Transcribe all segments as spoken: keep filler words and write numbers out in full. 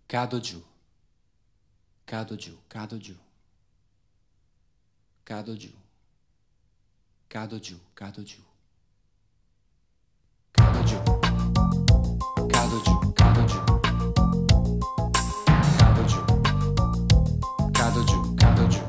Cado giù, cado giù, cado giù, cado giù, cado giù, cado giù, cado giù, cado giù, cado giù, cado giù, cado giù, cado giù.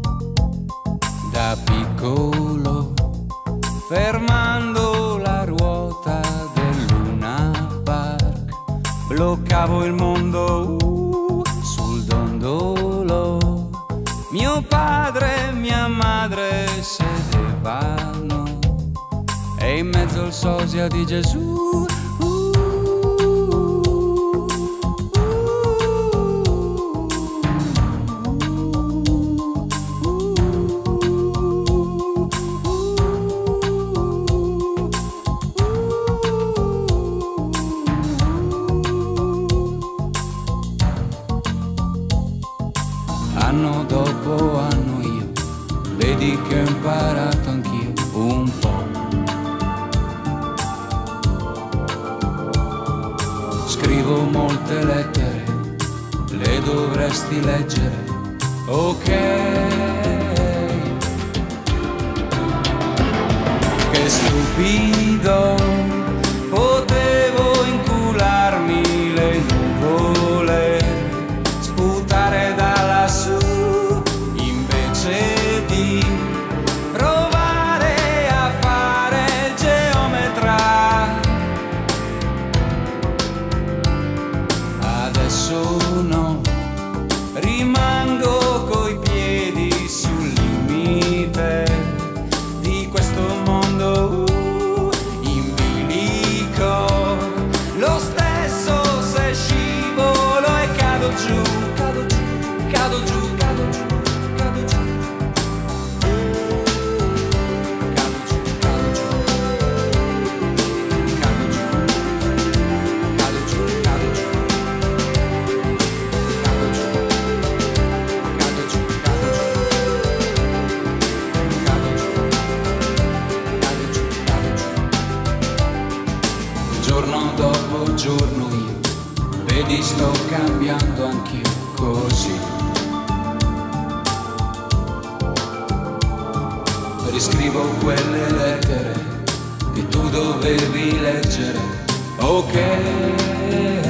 Da piccolo, fermando la ruota del Luna Park, bloccavo il mondo uh, sul dondolo. Mio padre e mia madre sedevano e in mezzo al sosia di Gesù uh, anno dopo anno io, vedi che ho imparato anch'io un po'. Scrivo molte lettere, le dovresti leggere, ok? Che stupido, potevo incularmi le nuvole, sputare da lassù invece di provare a fare il geometra. Adesso no, rimango coi piedi sul limite di questo mondo uh, in bilico. Lo stesso se scivolo e cado giù, cado giù, cado giù, cado giù, cado giù, cado giù, cado giù, cado giù, cado giù, cado giù, cado giù, cado giù, cado giù, cado giù, cado giù, cado giù. Giorno dopo giorno io, vedi sto cambiando anch'io così. Riscrivo quelle lettere che tu dovevi leggere, ok?